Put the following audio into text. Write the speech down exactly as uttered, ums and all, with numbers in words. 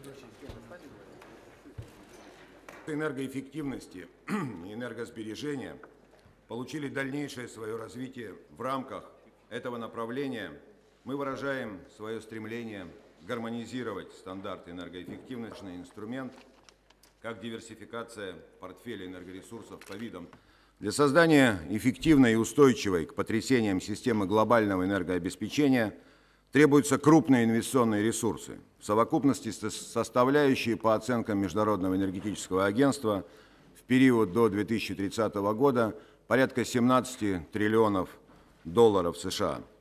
Энергоэффективности и энергосбережения получили дальнейшее свое развитие в рамках этого направления. Мы выражаем свое стремление гармонизировать стандарты энергоэффективности, инструмент, как диверсификация портфеля энергоресурсов по видам. Для создания эффективной и устойчивой к потрясениям системы глобального энергообеспечения требуются крупные инвестиционные ресурсы, в совокупности составляющие, по оценкам Международного энергетического агентства, в период до две тысячи тридцатого года порядка семнадцати триллионов долларов США.